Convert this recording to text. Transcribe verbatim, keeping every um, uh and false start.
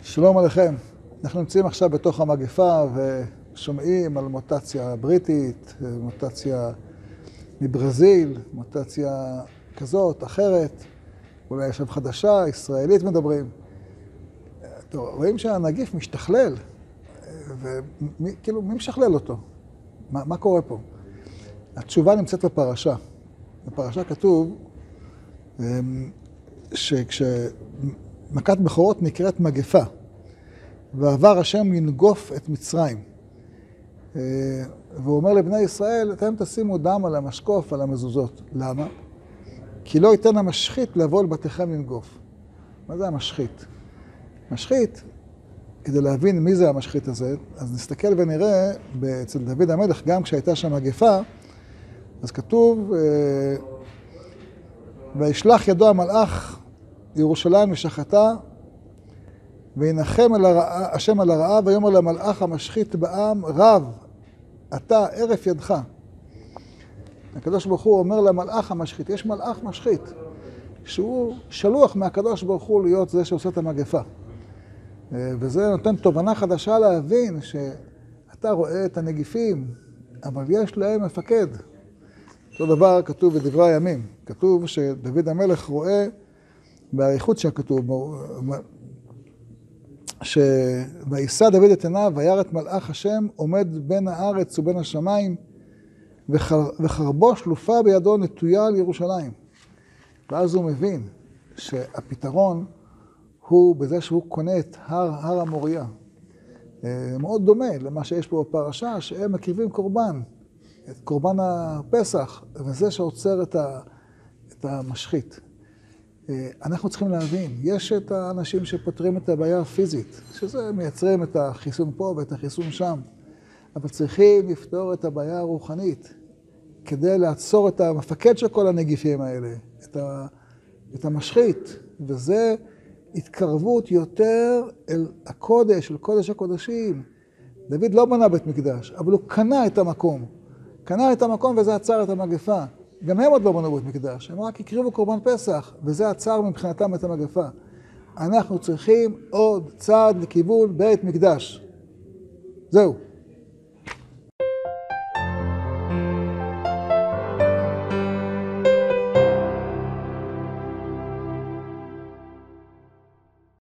שלום עליכם. אנחנו נמצאים עכשיו בתוך המגפה ושומעים על מוטציה בריטית, מוטציה מברזיל, מוטציה כזאת, אחרת, אולי עכשיו חדשה, ישראלית מדברים. טוב, רואים שהנגיף משתכלל, וכאילו, מי משכלל אותו? מה, מה קורה פה? התשובה נמצאת בפרשה. בפרשה כתוב שכשמכת בכורות נקראת מגפה, ועבר השם לנגוף את מצרים. והוא אומר לבני ישראל, אתם תשימו דם על המשקוף, על המזוזות. למה? כי לא ייתן המשחית לבוא לבתיכם לנגוף. מה זה המשחית? משחית, כדי להבין מי זה המשחית הזה, אז נסתכל ונראה, אצל דוד המלך, גם כשהייתה שם מגפה, אז כתוב, וישלח ידו המלאך ירושלים ושחתה, וינחם על הרעה, השם על הרעה, ויאמר למלאך המשחית בעם, רב, אתה ערף ידך. הקדוש ברוך הוא אומר למלאך המשחית, יש מלאך משחית, שהוא שלוח מהקדוש ברוך הוא להיות זה שעושה את המגפה. וזה נותן תובנה חדשה להבין שאתה רואה את הנגיפים, אבל יש להם מפקד. אותו דבר כתוב בדברי הימים. כתוב שדוד המלך רואה באריכות שכתוב, שוישא דוד את עיניו וירא את מלאך השם עומד בין הארץ ובין השמיים, וחרבו שלופה בידו נטויה על ירושלים. ואז הוא מבין שהפתרון הוא בזה שהוא קונה את הר, הר המוריה. מאוד דומה למה שיש פה בפרשה, שהם מקריבים קורבן, את קורבן הפסח, וזה שעוצר את, ה, את המשחית. אנחנו צריכים להבין, יש את האנשים שפותרים את הבעיה הפיזית, שזה מייצרים את החיסון פה ואת החיסון שם, אבל צריכים לפתור את הבעיה הרוחנית, כדי לעצור את המפקד של כל הנגיפים האלה, את, ה, את המשחית, וזה התקרבות יותר אל הקודש, אל קודש הקודשים. דוד לא בנה בית מקדש, אבל הוא קנה את המקום. קנה את המקום וזה עצר את המגפה. גם הם עוד לא בנו בית מקדש, הם רק הקריבו קורבן פסח, וזה עצר מבחינתם את המגפה. אנחנו צריכים עוד צעד לכיוון בית מקדש. זהו.